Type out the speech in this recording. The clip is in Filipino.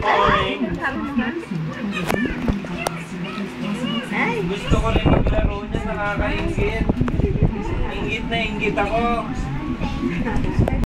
Gusto ko rin maglaro niya, nakakaingit. Ingit na ingit ako.